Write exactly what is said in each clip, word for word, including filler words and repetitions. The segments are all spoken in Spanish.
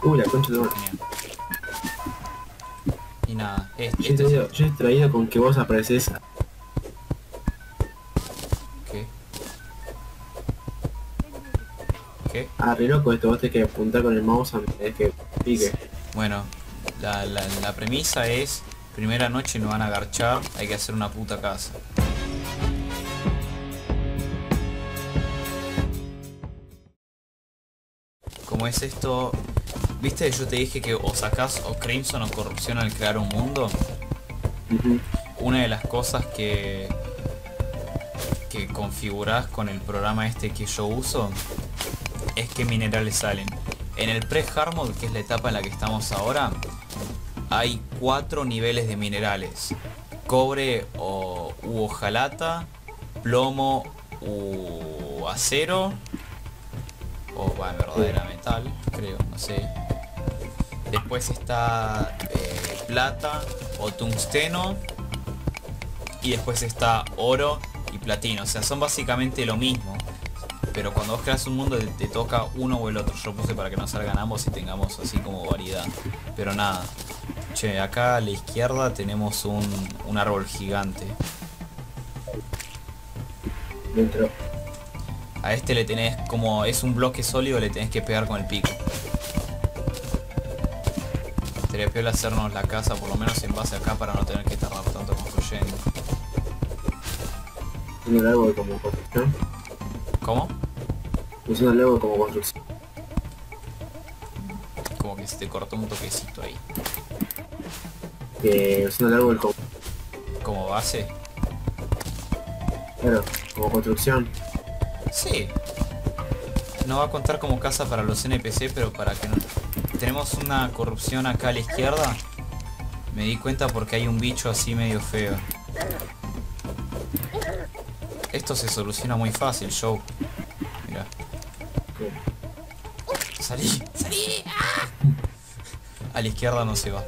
Uy, la concha de madre. Genial. Y nada, este, Yo he este traído, es... yo he traído con que vos apareces. ¿Qué? ¿Qué? Ah, re loco esto, vos tenés que apuntar con el mouse antes de que pique. Bueno, la, la, la premisa es... Primera noche nos van a agarchar, hay que hacer una puta casa. Como es esto... ¿Viste? Yo te dije que o sacás o Crimson o corrupción al crear un mundo. Uh-huh. Una de las cosas que... que configurás con el programa este que yo uso es qué minerales salen. En el pre-hard mode, que es la etapa en la que estamos ahora, hay cuatro niveles de minerales: cobre o u hojalata, plomo u acero, o bueno, verdadera metal, creo, no sé. Después está eh, plata o tungsteno, y después está oro y platino. O sea, son básicamente lo mismo, pero cuando vos creas un mundo te, te toca uno o el otro. Yo puse para que nos salgan ambos y tengamos así como variedad. Pero nada. Che, acá a la izquierda tenemos un, un árbol gigante. Dentro. A este le tenés, como es un bloque sólido, le tenés que pegar con el pico. Sería peor hacernos la casa, por lo menos en base acá, para no tener que tardar tanto construyendo. Usando el árbol como construcción. ¿Cómo? Usando el árbol como construcción. Como que se te cortó un toquecito ahí. Que usando el árbol como... ¿Como base? Claro, como construcción. Sí. No va a contar como casa para los N P C, pero para que no... Tenemos una corrupción acá a la izquierda. Me di cuenta porque hay un bicho así medio feo. Esto se soluciona muy fácil, Joe. Mira. Salí, salí. ¡Ah! A la izquierda no se va.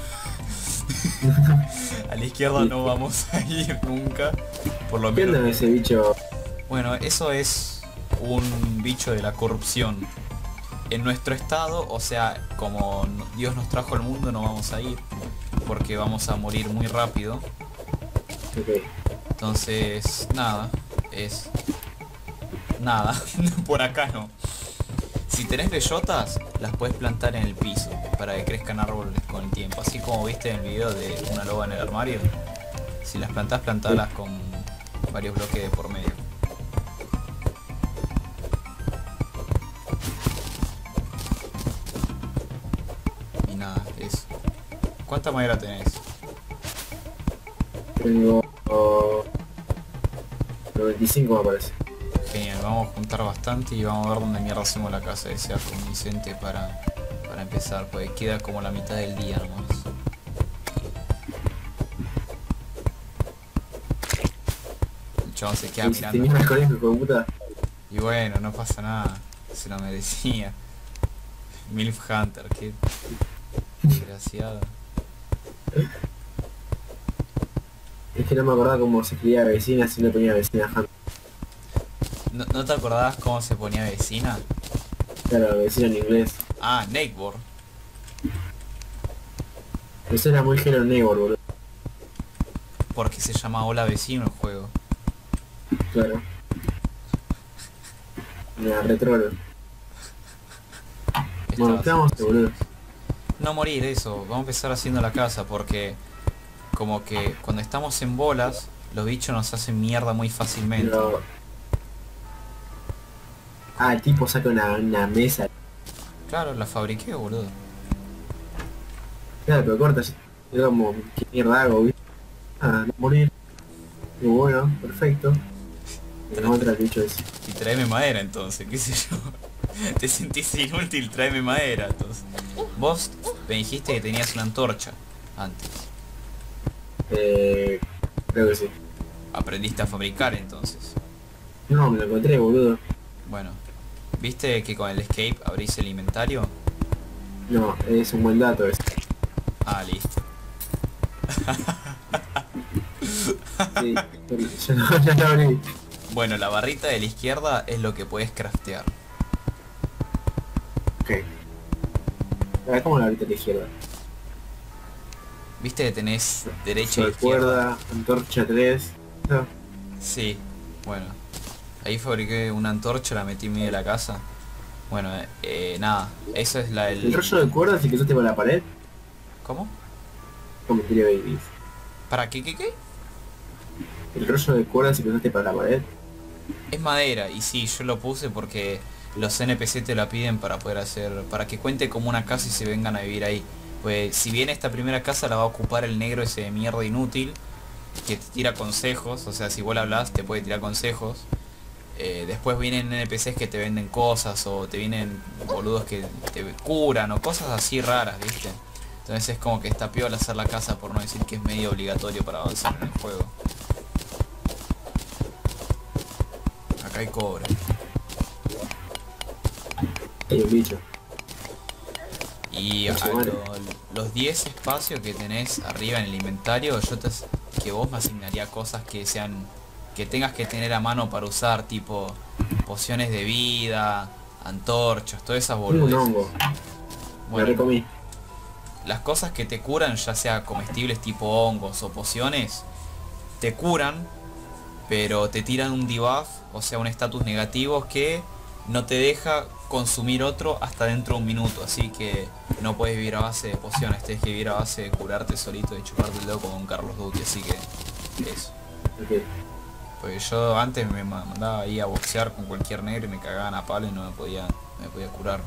A la izquierda no vamos a ir nunca. Por lo ¿Qué menos. onda ese bicho? Bueno, eso es un bicho de la corrupción. En nuestro estado, o sea, como Dios nos trajo al mundo, no vamos a ir, porque vamos a morir muy rápido. Ok. Entonces, nada, es... Nada, por acá no. Si tenés bellotas, las puedes plantar en el piso, para que crezcan árboles con el tiempo. Así como viste en el video de una loba en el armario. Si las plantás, plantalas con varios bloques de por medio. ¿Cuánta madera tenés? Tengo... Oh, noventa y cinco me parece. Genial, vamos a juntar bastante y vamos a ver dónde mierda hacemos la casa, que sea convincente para, para empezar, pues queda como la mitad del día nomás. El chabón se queda Y si mirando. tenías el colegio, hijo de puta. Y bueno, no pasa nada, se lo merecía. Milf Hunter, qué desgraciado. Es que no me acordaba cómo se escribía vecina si no ponía vecina Hunter. ¿No, ¿No te acordabas cómo se ponía vecina? Claro, vecina en inglés. Ah, neighbor. Eso era muy Hello Neighbor, boludo. Porque se llama Hola Vecino el juego. Claro. Una retrolo. Bueno, ¿qué vamos a hacer, boludo? No morir, eso. Vamos a empezar haciendo la casa porque como que cuando estamos en bolas, los bichos nos hacen mierda muy fácilmente. Pero... Ah, el tipo saca una, una mesa. Claro, la fabriqué, boludo. Claro, pero corta. Yo como, ¿qué mierda hago, viste? Ah, no morir. Y bueno, perfecto. Me encuentra el bicho ese. Y tráeme madera entonces, qué sé yo. Te sentís inútil, tráeme madera entonces. Vos me dijiste que tenías una antorcha antes. Eh... Creo que sí. Aprendiste a fabricar entonces. No, me lo encontré, boludo. Bueno, ¿viste que con el escape abrís el inventario? No, es un buen dato ese. Ah, listo. Sí, ya lo, ya lo abrí. Bueno, la barrita de la izquierda es lo que puedes craftear. Ok. Es como la ahorita a la izquierda. Viste que tenés derecha y Sobre izquierda. cuerda, antorcha tres. No. Sí, bueno. Ahí fabriqué una antorcha, la metí en medio de la casa. Bueno, eh, eh, nada, eso es la El del... rollo de cuerda, si que usaste para la pared, ¿Cómo? como Tire Babies. ¿Para qué, qué, qué? El rollo de cuerda, si que usaste para la pared. Es madera, y sí, yo lo puse porque los N P C te la piden para poder hacer... Para que cuente como una casa y se vengan a vivir ahí. Pues si bien esta primera casa la va a ocupar el negro ese de mierda inútil, que te tira consejos, o sea, si vos le hablas te puede tirar consejos. Eh, después vienen N P Cs que te venden cosas, o te vienen boludos que te curan, o cosas así raras, ¿viste? Entonces es como que está piola hacer la casa, por no decir que es medio obligatorio para avanzar en el juego. Acá hay cobre. Hay un bicho. Y a lo- los diez espacios que tenés arriba en el inventario, yo te, que vos me asignaría cosas que sean que tengas que tener a mano para usar, tipo pociones de vida, antorchas, todas esas Un boludeces. hongo. Me Bueno, recomí. las cosas que te curan, ya sea comestibles tipo hongos o pociones, te curan, pero te tiran un debuff, o sea un estatus negativo que no te deja consumir otro hasta dentro de un minuto, así que no puedes vivir a base de pociones, tienes que vivir a base de curarte solito y chuparte el dedo como un Carlos Duty, así que eso. Ok. Pues yo antes me ma- mandaba ahí a boxear con cualquier negro y me cagaban a palo y no me podía, no me podía curar.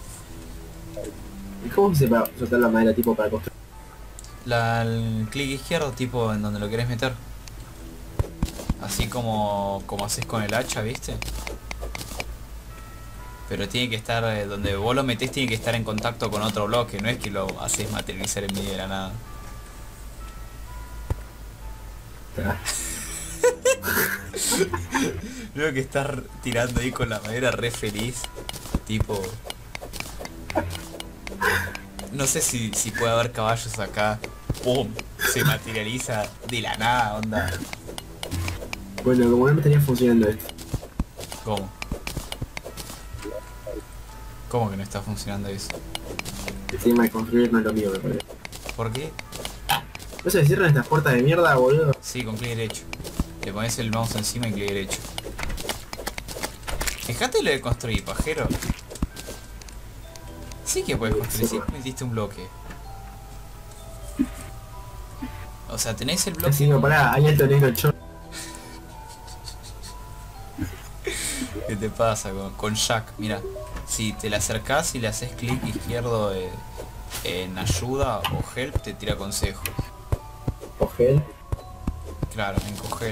¿Y cómo se va a soltar la madera tipo para construir? La, el clic izquierdo tipo en donde lo querés meter. Así como, como haces con el hacha, ¿viste? Pero tiene que estar, eh, donde vos lo metés tiene que estar en contacto con otro bloque, no es que lo haces materializar en medio de la nada. Creo que estás tirando ahí con la madera re feliz. Tipo... No sé si, si puede haber caballos acá. ¡Pum! Se materializa de la nada, onda. Bueno, como no me estaría funcionando esto. ¿Cómo? ¿Cómo que no está funcionando eso? El tema de construir no es lo mío, me parece. ¿Por qué? ¿No se cierran estas puertas de mierda, boludo? Sí, con clic derecho. Le pones el mouse encima y clic derecho. Fíjate lo de construir, pajero. Sí que puedes construir, sí metiste un bloque. O sea, tenés el bloque... Así no, pará, hay alto negro chorro. ¿Qué te pasa con, con Jack? Mira, si te le acercás y le haces clic izquierdo eh, en ayuda o help, te tira consejos. O gel. Claro, en cogel.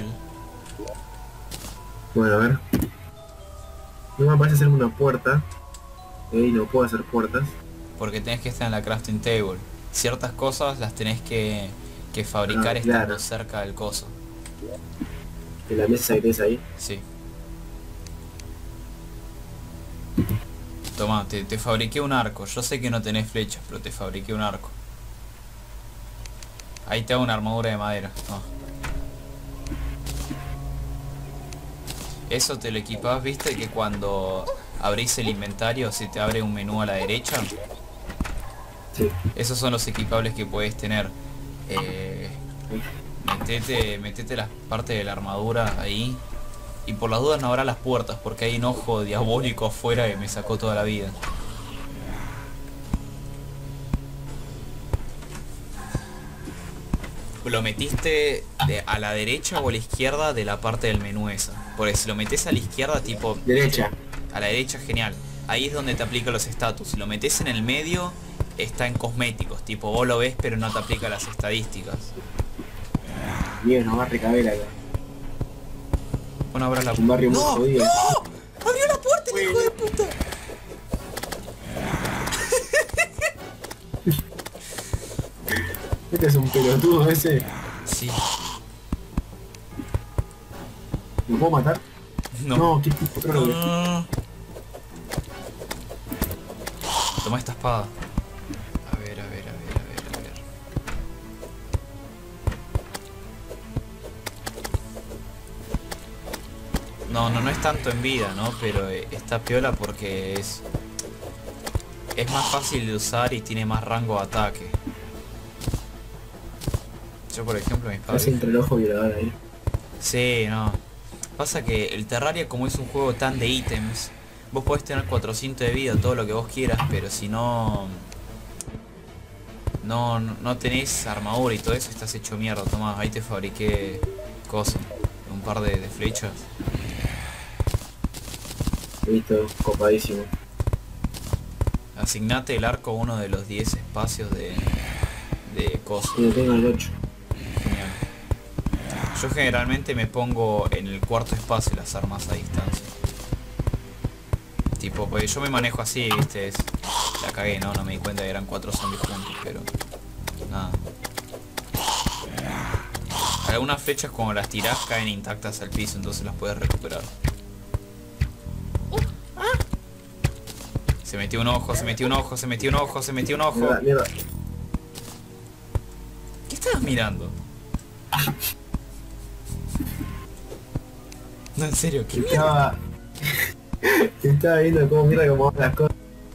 Bueno, a ver. No me parece hacerme una puerta. Y no puedo hacer puertas. Porque tenés que estar en la crafting table. Ciertas cosas las tenés que, que fabricar Ah, estando claro. cerca del coso. En la mesa que tenés ahí. Sí. Toma, te, te fabriqué un arco. Yo sé que no tenés flechas, pero te fabriqué un arco. Ahí te hago una armadura de madera. No. Eso te lo equipás, viste que cuando abrís el inventario se te abre un menú a la derecha. Sí. Esos son los equipables que puedes tener. Eh, metete, metete las partes de la armadura ahí. Y por las dudas no habrá las puertas, porque hay un ojo diabólico afuera que me sacó toda la vida. ¿Lo metiste de, a la derecha o a la izquierda de la parte del menú esa? Porque si lo metes a la izquierda, tipo... Derecha. A la derecha, genial. Ahí es donde te aplica los estatus. Si lo metes en el medio, está en cosméticos. Tipo, vos lo ves, pero no te aplica las estadísticas. Bien, nos va a recaber acá. Bueno, abras la Un barrio muy ¡No! jodido. ¡No! ¡Abrió la puerta, el hijo de puta! Este es un pelotudo ese. Sí. ¿Lo puedo matar? No. No, qué tipo, creo que... No. Toma esta espada. A ver, a ver, a ver, a ver, a ver. No, no, no es tanto en vida, ¿no? Pero eh, está piola porque es... es más fácil de usar y tiene más rango de ataque. Yo por ejemplo mis padres... Casi entre el ojo violador ahí. Sí, no. Pasa que el Terraria, como es un juego tan de ítems, vos podés tener cuatrocientos de vida, todo lo que vos quieras, pero si no... No, no tenés armadura y todo eso, estás hecho mierda. Tomá, ahí te fabriqué cosas, un par de, de flechas. Listo, copadísimo. Asignate el arco a uno de los diez espacios de, de cosas. Y yo tengo el ocho. Genial. Yo generalmente me pongo en el cuarto espacio las armas a distancia. Tipo, pues yo me manejo así, viste, es, la cagué, ¿no? No me di cuenta que eran cuatro zombies juntos, pero... Nada. Algunas flechas cuando las tirás caen intactas al piso, entonces las puedes recuperar. Se metió un ojo, se metió un ojo, se metió un ojo, se metió un ojo. Mierda, mierda. ¿Qué estabas mirando? No, en serio, ¿qué mierda? Estaba... Estaba viendo cómo mierda cómo van las cosas.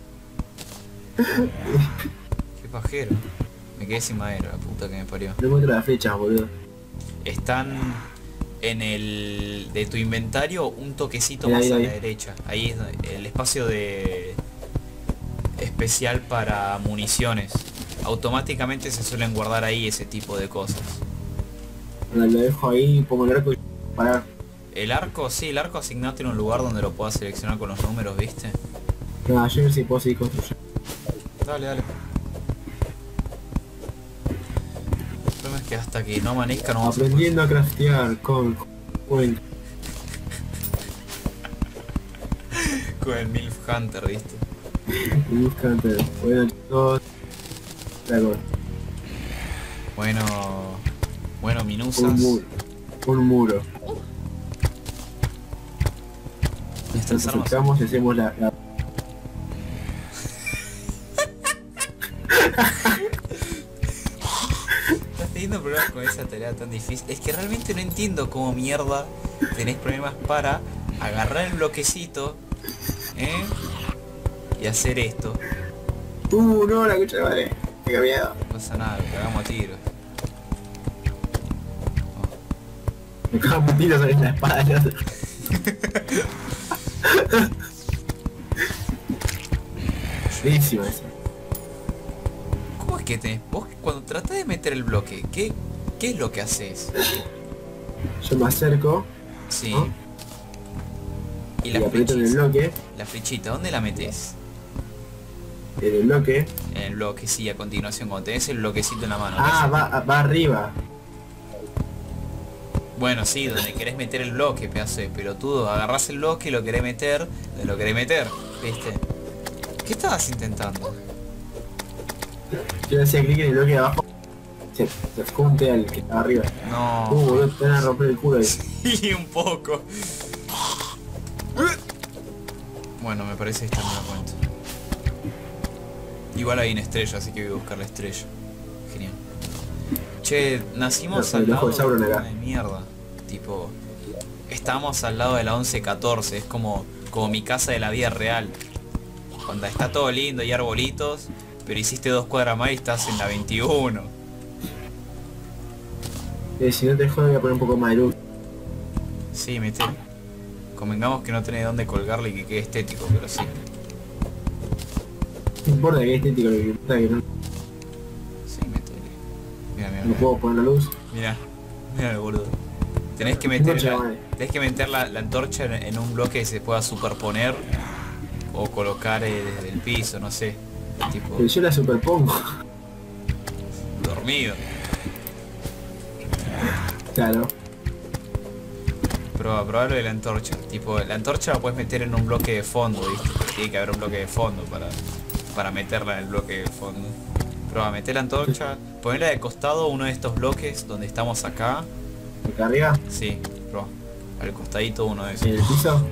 Qué pajero. Me quedé sin madera, la puta que me parió. No encuentro las flechas, boludo. Están en el de tu inventario un toquecito Ahí, más ahí, a ahí. la derecha. Ahí es donde- el espacio de especial para municiones. Automáticamente se suelen guardar ahí ese tipo de cosas. Lo lo dejo ahí, pongo el arco y parar. El arco, sí, el arco asignate en un lugar donde lo puedas seleccionar con los números, ¿viste? No, yo a ver si puedo seguir construyendo. Dale, dale. El problema es que hasta que no amanezca no vamos a poder- Aprendiendo a craftear con... con... con el Milf Hunter, ¿viste? Buscante. Bueno chicos. La cosa. Bueno... Bueno, Un minusas. muro. Un muro. Estas Nos armas... acercamos y hacemos la... la... Estás teniendo problemas con esa tarea tan difícil. Es que realmente no entiendo cómo mierda tenés problemas para agarrar el bloquecito, ¿eh? Y hacer esto. Uh, no, la cuchara vale. Qué miedo. No pasa nada, lo cagamos a tiro. Me cago un tiro sobre la espada del otro. Buenísima esa. ¿Cómo es que tenés? Vos cuando tratás de meter el bloque, ¿qué, qué es lo que haces? Yo me acerco Sí. ¿no? Y y la aprieto en el flechita, bloque. la flechita, ¿dónde la metes? En el bloque. En el bloque, sí, a continuación, cuando tenés el bloquecito en la mano. Ah, ¿ves? va, va arriba. Bueno, sí, donde querés meter el bloque, pedazo de pelotudo. Agarrás el bloque y lo querés meter, donde lo querés meter, ¿viste? ¿Qué estabas intentando? Yo le hacía clic en el bloque de abajo. Se, se junte al que está arriba. No. Uh, boludo, te van a romper el culo ahí. Sí, un poco. Bueno, me parece que esta me la cuento. Igual hay una estrella, así que voy a buscar la estrella. Genial. Che, nacimos No, al el ojo lado de Sauron de acá. una de mierda. Tipo, estamos al lado de la once catorce, es como, como mi casa de la vida real. Cuando está todo lindo y arbolitos, pero hiciste dos cuadras más y estás en la veintiuno. Eh, si no te jodo voy a poner un poco más de luz. Sí, mete. Convengamos que no tenés dónde colgarle y que quede estético, pero sí. No importa que es estético, lo que importa es que no, Sí, metele. Mira, mira, no mira. puedo poner la luz. Mira, mira el boludo. Tenés que meter Antorcha, la, madre. tenés que meter la, la antorcha en, en un bloque que se pueda superponer o colocar eh, desde el piso, no sé. Tipo, Pero yo la superpongo. dormido. Claro. Proba, probá lo de la antorcha. Tipo, la antorcha la puedes meter en un bloque de fondo, ¿viste? Tiene que haber un bloque de fondo para, para meterla en el bloque de fondo. Proba, meter la antorcha, ponerla de costado uno de estos bloques donde estamos acá. Acá arriba, Sí, proba. Al costadito uno de esos. en el piso.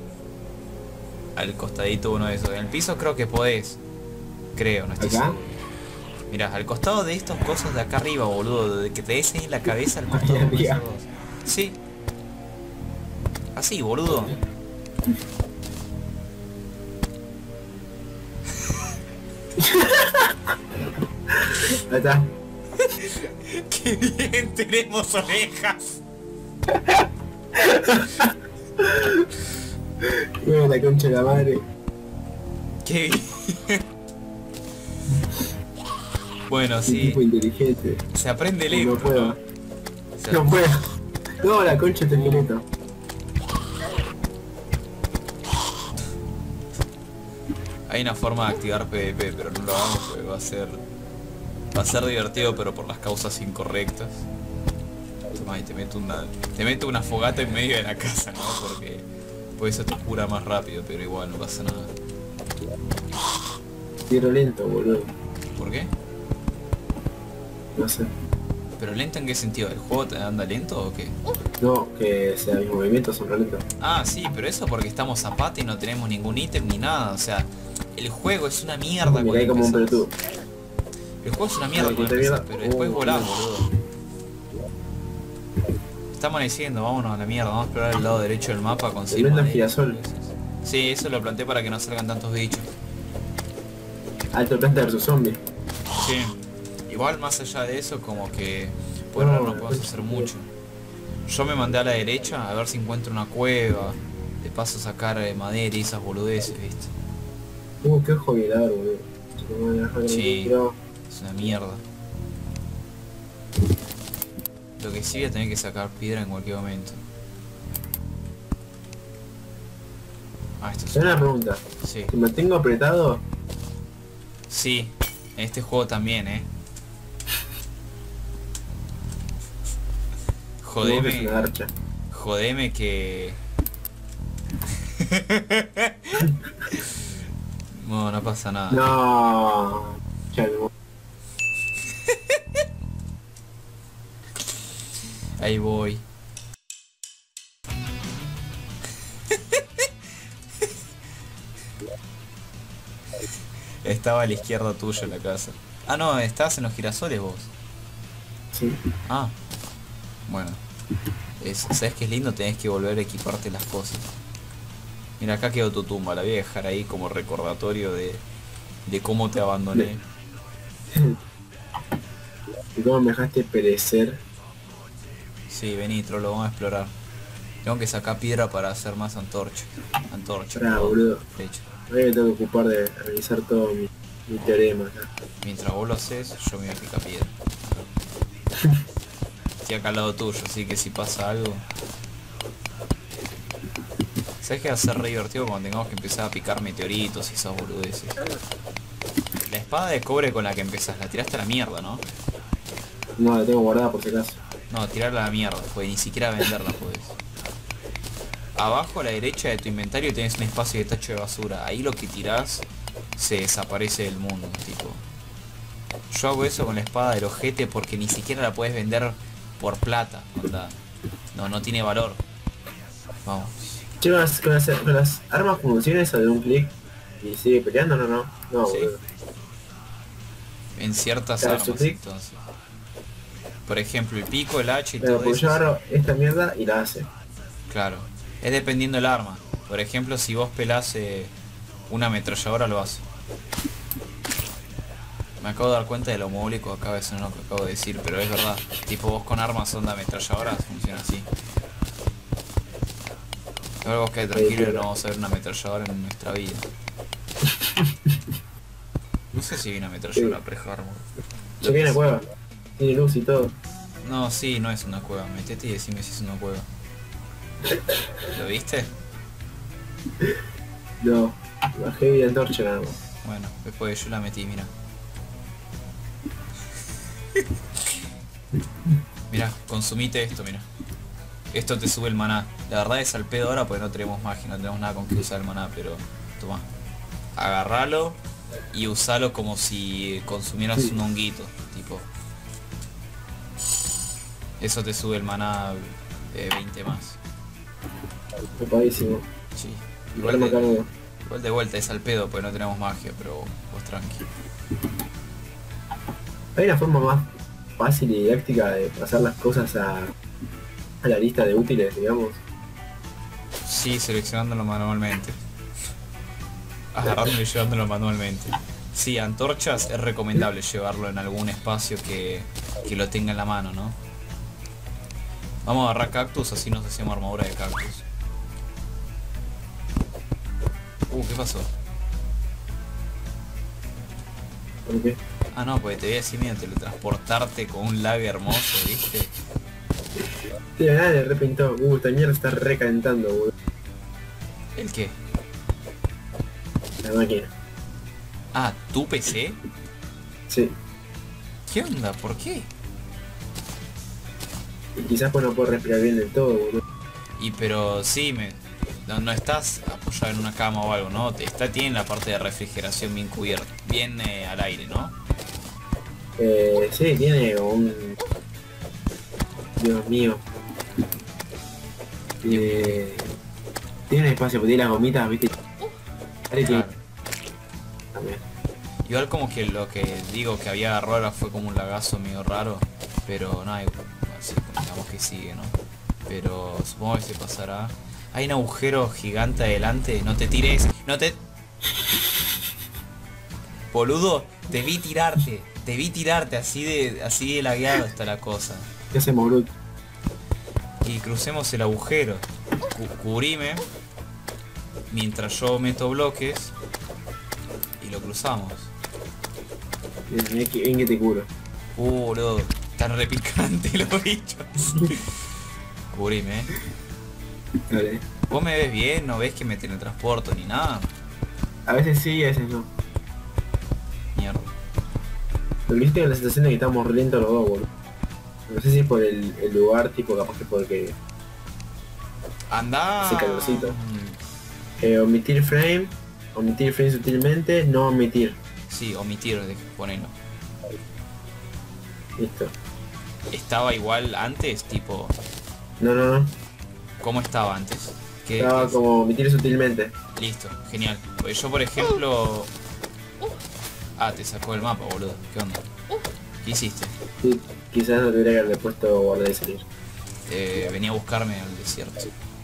Al costadito uno de esos. En el piso creo que podés. Creo, no estoy Acá. seguro. Mirá, al costado de estas cosas de acá arriba, boludo. De que te des ahí en la cabeza al costado Ahí de uno de arriba. esos dos. Sí. Así, boludo. Ahí está. ¡Qué bien! ¡Tenemos orejas! Mira la concha de la madre. ¡Qué bien! Bueno, Un sí. tipo inteligente. Se aprende lento, No puedo. ¿no? Se- No puedo. No, la concha de este esqueleto. Hay una forma de activar PvP, pero no lo hagamos porque va a ser... Va a ser divertido, pero por las causas incorrectas. Toma, y te meto una... Te meto una fogata en medio de la casa, ¿no? Porque... Pues eso te cura más rápido, pero igual no pasa nada. Tiro lento, boludo. ¿Por qué? No sé. ¿Pero lento en qué sentido? ¿El juego te anda lento o qué? No, que sea mis movimientos son re lentos. Ah, sí, pero eso porque estamos a pata y no tenemos ningún ítem ni nada. O sea, el juego es una mierda Me cuando caí como un empezás. pelotudo. El juego es una mierda Ay, cuando que te empezás, mierda. pero después Uh, volás, Dios. boludo. Está amaneciendo, vámonos a la mierda, vamos a explorar el lado derecho del mapa con Tremendo madera. girasol. Sí, eso lo planteé para que no salgan tantos bichos. Alto planta versus zombie. Sí. Igual más allá de eso, como que por ahora no No, podemos hacer mucho. Yo me mandé a la derecha a ver si encuentro una cueva. De paso sacar eh, madera y esas boludeces, viste. Uh, qué ojo violador, boludo. No me dejar que Sí. me quiero- Es una mierda. Lo que sí voy a tener que sacar piedra en cualquier momento. Ah, esto es Tengo una pregunta. Sí. Si me tengo apretado, Sí. En este juego también, eh. como que es una Jodeme. garcha. Jodeme que... No, no pasa nada. No. Ya no. Ahí voy. Estaba a la izquierda tuya la casa. Ah, no, estás en los girasoles vos. Sí. Ah. Bueno. Es, ¿sabes qué es lindo? Tenés que volver a equiparte las cosas. Mira, acá quedó tu tumba. La voy a dejar ahí como recordatorio de, de cómo te abandoné. ¿Y cómo me dejaste perecer? Sí, vení, trolo, vamos a explorar. Tengo que sacar piedra para hacer más antorcha. Antorcha. Pará, perdón, boludo. flecha. Ahora me tengo que ocupar de realizar todo mi, mi teorema acá. Mientras vos lo haces, yo me voy a picar piedra. Estoy acá al lado tuyo, así que si pasa algo... ¿Sabes qué va a ser re divertido cuando tengamos que empezar a picar meteoritos y esas boludeces? La espada de cobre con la que empezás, la tiraste a la mierda, ¿no? No, la tengo guardada por si acaso. No, tirarla a la mierda, pues ni siquiera venderla podés. Abajo a la derecha de tu inventario tenés un espacio de tacho de basura. Ahí lo que tirás se desaparece del mundo, tipo. Yo hago eso con la espada del ojete porque ni siquiera la puedes vender por plata, onda. No, no tiene valor. Vamos. Che, con las, con las, con las armas funciona eso de un clic y sigue peleando, no, no. No, Sí. boludo. En ciertas Claro, armas, su clic. entonces. Por ejemplo, el pico, el hacha y Pero todo porque eso. yo agarro esta mierda y la hace. Claro. Es dependiendo del arma. Por ejemplo, si vos pelás eh, una ametralladora, lo hace. Me acabo de dar cuenta de lo mogólico que acaba de ser lo que acabo de decir, pero es verdad. Tipo, vos con armas onda ametralladoras funciona así. Ahora vos quedate tranquilo y no vamos a ver una ametralladora en nuestra vida. No sé si hay una ametralladora pre-hardmode. Yo vi en la cueva. Tiene luz y todo. No, sí, no es una cueva. Metete y decime si es una cueva. ¿Lo viste? No. Bajé mi antorcha nada más. Bueno, después yo la metí, mira. Mira, consumite esto, mira. Esto te sube el maná. La verdad es al pedo ahora porque no tenemos magia, no tenemos nada con que usar el maná, pero toma. Agarralo y usalo como si consumieras un honguito, tipo. Eso te sube el maná eh, veinte más. Opadísimo. Sí. Igual Igual me de, cargo. igual de vuelta es al pedo porque no tenemos magia, pero vos tranqui. Hay una forma más fácil y didáctica de pasar las cosas a, a la lista de útiles, digamos. Sí, seleccionándolo manualmente. Agarrándolo y llevándolo manualmente. Sí, antorchas es recomendable llevarlo en algún espacio que, que lo tenga en la mano, ¿no? Vamos a agarrar cactus, así nos hacemos armadura de cactus. Uh, ¿qué pasó? ¿Por qué? Ah, no, porque te voy a decir, mira, teletransportarte con un lag hermoso, ¿viste? Tío, nada, de repente, uh, esta mierda está recalentando, boludo. ¿El qué? La máquina. Ah, ¿tu P C? Sí. ¿Qué onda? ¿Por qué? Y quizás pues no puedo respirar bien del todo, boludo. Y pero sí, me, no, no estás apoyado en una cama o algo, ¿no? Está, tiene la parte de refrigeración bien cubierta, bien eh, al aire, ¿no? Eh, sí, tiene como un... Dios mío. Eh, tiene espacio, porque tiene las gomitas, viste. Vale, que- Claro. También. Igual como que lo que digo que había agarrado ahora fue como un lagazo medio raro, pero no, igual, así digamos que sigue, ¿no? Pero supongo que se pasará. Hay un agujero gigante adelante, no te tires, no te... Boludo, te vi tirarte, te vi tirarte, así de, así de lagueado está la cosa. ¿Qué hacemos, Brut? Y crucemos el agujero. Cu cubrime mientras yo meto bloques y lo cruzamos. Bien, bien que, bien que te curo. Uh, boludo, están repicantes los bichos. Cubrime, eh. Dale. Vos me ves bien, no ves que me teletransporto ni nada. A veces sí, a veces no. Mierda. Pero viste la sensación de que estamos re lentos los dos, boludo. No sé si es por el, el lugar, tipo, capaz que porque... Anda. Ese calorcito. Mm, Eh, omitir frame, omitir frame sutilmente, no omitir. Sí, omitir, de- ponelo. Listo. Estaba igual antes, tipo. No, no, no. ¿Cómo estaba antes? ¿Qué, Estaba qué- como omitir sutilmente. Listo, genial. Pues yo por ejemplo. Ah, te sacó el mapa, boludo. ¿Qué onda? ¿Qué hiciste? Sí, quizás no tuviera que haberle puesto guardar y salir. Eh, venía a buscarme al desierto.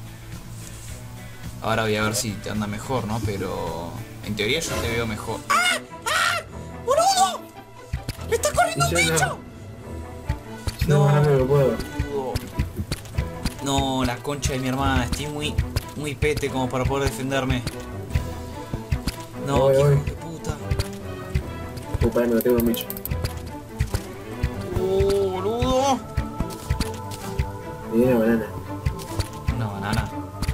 Ahora voy a ver si te anda mejor, ¿no? Pero en teoría yo te veo mejor. ¡Ah! ¡Ah! ¡Boludo! ¡Me está corriendo un Yo no. bicho! Yo No. más rápido que puedo. Boludo. No, la concha de mi hermana. Estoy muy, muy pete como para poder defenderme. No, Voy, qué voy. hijo de puta. Upa, me lo tengo un bicho. Oh, boludo. Me dio una banana. Una banana.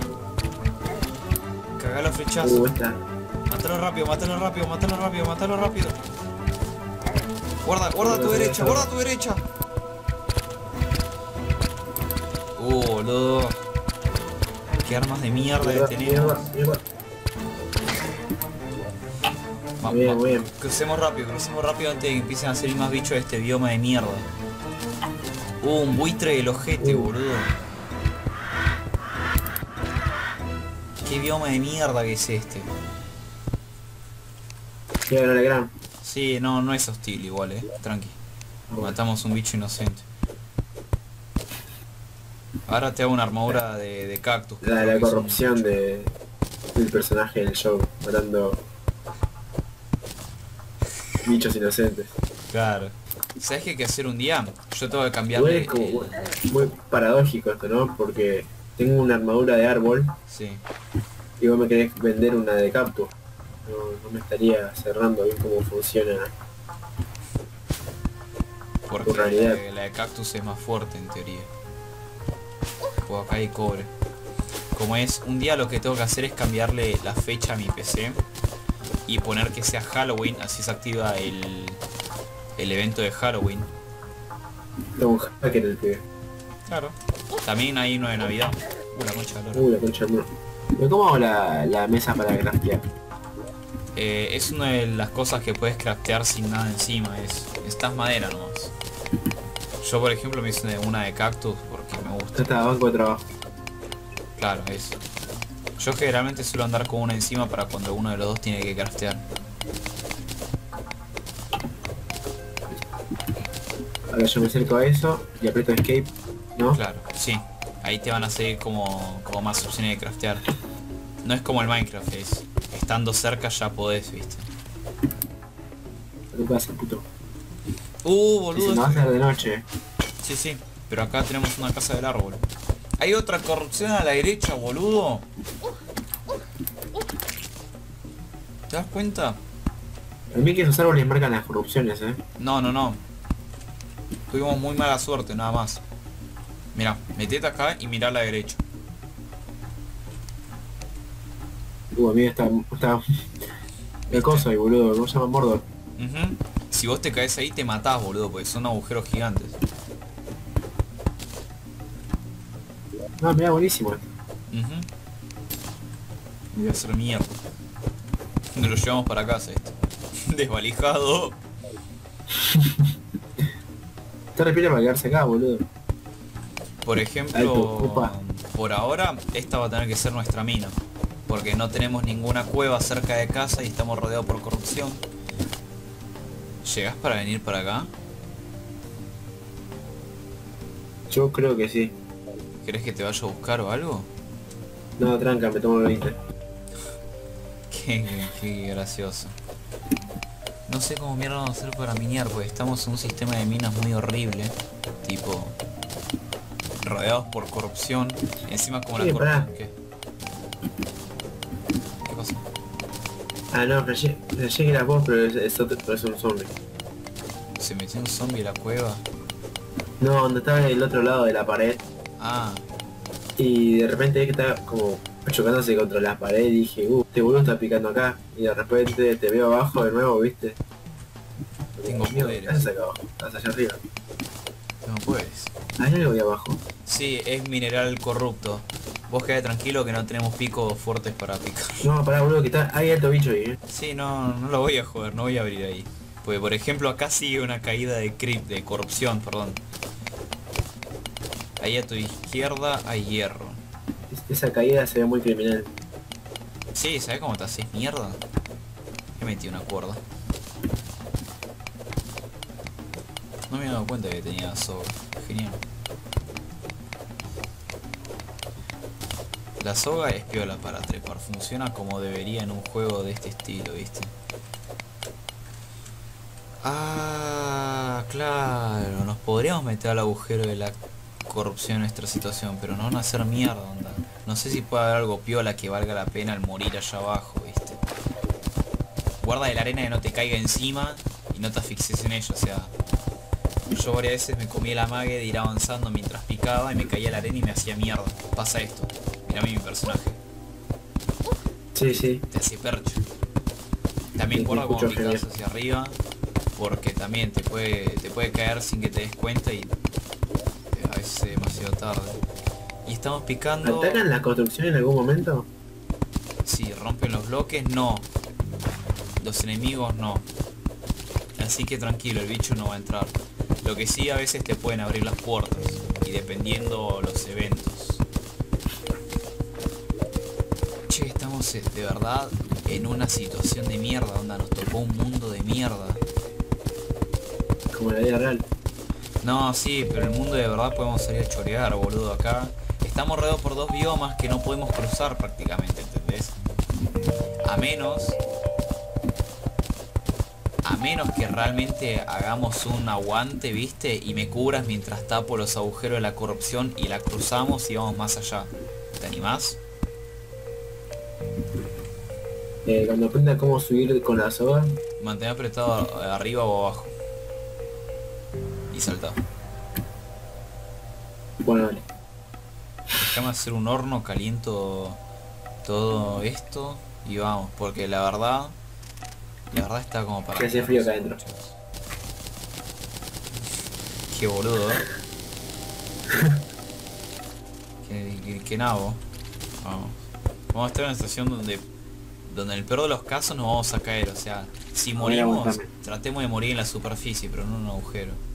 Cagalo flechazo. Uh, esta. Mátalo rápido, mátalo rápido, mátalo rápido, mátalo rápido. Guarda, guarda a tu derecha, guarda a tu derecha. Uh, boludo. Qué armas de mierda que Mierda, tenemos. mierda, mierda. Va- Muy bien, va- muy bien. Crucemos rápido, crucemos rápido antes de que empiecen a salir más bichos de este bioma de mierda. Uh, un buitre del ojete, Uh. boludo. Qué bioma de mierda que es este. Llega la gran. Sí, no, no es hostil igual, eh. Tranqui. Matamos un bicho inocente. Ahora te hago una armadura de, de cactus. que La, creo la que es un- corrupción de, del personaje del show, matando bichos inocentes. Claro. ¿Sabes qué hay que hacer un día? Yo tengo que Igual cambiarle es como el- muy, muy paradójico esto, ¿no? Porque tengo una armadura de árbol Sí. y vos me querés vender una de cactus. No, no me estaría cerrando bien cómo funciona. Porque En realidad. la, la de cactus es más fuerte en teoría. Pues acá hay cobre. Como es, un día lo que tengo que hacer es cambiarle la fecha a mi P C y poner que sea Halloween, así se activa el, el evento de Halloween. Tengo un hacker el pibe. Claro. También hay uno de Navidad. Uh, la concha de la lora. Uy, la concha del mono. Pero ¿cómo hago la, la mesa para craftear? Eh, es una de las cosas que puedes craftear sin nada encima, es estas madera nomás. Yo por ejemplo me hice una de cactus porque me Ya gusta. está, banco de trabajo. Claro, eso. Yo generalmente suelo andar con una encima para cuando uno de los dos tiene que craftear. Ahora yo me acerco a eso y aprieto escape, ¿no? Claro, sí. Ahí te van a salir como, como más opciones de craftear. No es como el Minecraft, es estando cerca ya podés, viste. A tu casa, puto. Uh, Y si boludo. no va a ser de noche. Sí, sí. Pero acá tenemos una casa del árbol. Hay otra corrupción a la derecha, boludo. ¿Te das cuenta? A mí que esos árboles marcan las corrupciones, eh. No, no, no. Tuvimos muy mala suerte, nada más. Mira, metete acá y mirá a la derecha. Uh, a mí está... está... ¿Qué cosa hay, boludo? ¿Cómo se llama? Mordor. Ujú. Si vos te caes ahí te matás, boludo, porque son agujeros gigantes. No, mira, buenísimo. Ujú. Voy a hacer mierda. Nos lo llevamos para casa esto. Desvalijado. Te repite para quedarse acá, boludo. Por Alto, ejemplo, upa. por ahora esta va a tener que ser nuestra mina. Porque no tenemos ninguna cueva cerca de casa y estamos rodeados por corrupción. ¿Llegás para venir para acá? Yo creo que sí. ¿Querés que te vaya a buscar o algo? No, tranca, me tomo el veinte. Qué, qué gracioso. No sé cómo mierda vamos a hacer para minear, porque estamos en un sistema de minas muy horrible. Tipo... rodeados por corrupción. Encima como la Sí, corrupción... pará. ¿Qué? ¿Qué cosa? Ah, no, creyé, creyé que era vos, pero es, es, otro, pero es un zombie. ¿Se metió un zombie en la cueva? No, donde estaba en el otro lado de la pared. Ah, Y de repente vi que estaba como chocándose contra la pared y dije, uh, este boludo está picando acá. Y de repente te veo abajo de nuevo, ¿viste? Tengo Dios mío, poderes. ¿qué haces acá abajo? Estás allá arriba. no puedes. Hay algo ahí abajo. Sí, es mineral corrupto. Vos quedate tranquilo que no tenemos picos fuertes para picar. No, pará, boludo, que está, hay alto bicho ahí, eh. Sí, no, no lo voy a joder, no voy a abrir ahí. Pues por ejemplo acá sigue una caída de creep, de corrupción, perdón. Ahí a tu izquierda hay hierro. Es- Esa caída se ve muy criminal. Sí, ¿sabes cómo te haces mierda? He metido una cuerda. No me he dado cuenta que tenía soga. Genial. La soga es piola para trepar, funciona como debería en un juego de este estilo, ¿viste? Ah, claro, nos podríamos meter al agujero de la corrupción en nuestra situación, pero no van a hacer mierda, onda. No sé si puede haber algo piola que valga la pena al morir allá abajo, ¿viste? Guarda de la arena que no te caiga encima y no te asfixies en ello, o sea... Yo varias veces me comí el amague de ir avanzando mientras picaba y me caía la arena y me hacía mierda. Pasa esto. Mira a mí mi personaje. Sí, sí. Te hace percho. También Sí, guarda te como escucho picas genial. hacia arriba. Porque también te puede, te puede caer sin que te des cuenta y a veces es demasiado tarde. Y estamos picando... ¿Atacan la construcción en algún momento? Si rompen los bloques, no. Los enemigos no. Así que tranquilo, el bicho no va a entrar. Lo que sí, a veces te pueden abrir las puertas. Y dependiendo los eventos. Che, estamos eh, de verdad en una situación de mierda, onda. Nos tocó un mundo de mierda. Como en la vida real. No, sí, pero el mundo de verdad podemos salir a chorear, boludo, acá. Estamos rodeados por dos biomas que no podemos cruzar prácticamente, ¿entendés? A menos... A menos que realmente hagamos un aguante, ¿viste? Y me cubras mientras tapo los agujeros de la corrupción y la cruzamos y vamos más allá. ¿Te animás? Eh, cuando aprenda cómo subir con la soga, Mantén apretado arriba o abajo. Y salta. bueno, vale. Déjame hacer un horno, caliento todo esto y vamos, porque la verdad, la verdad está como para... Que hace frío acá adentro. Qué boludo, ¿eh? qué, qué, qué nabo. Vamos. Vamos a estar en una situación donde, donde en el peor de los casos nos vamos a caer, o sea, si Voy a morimos, aguantarme. tratemos de morir en la superficie, pero no en un agujero.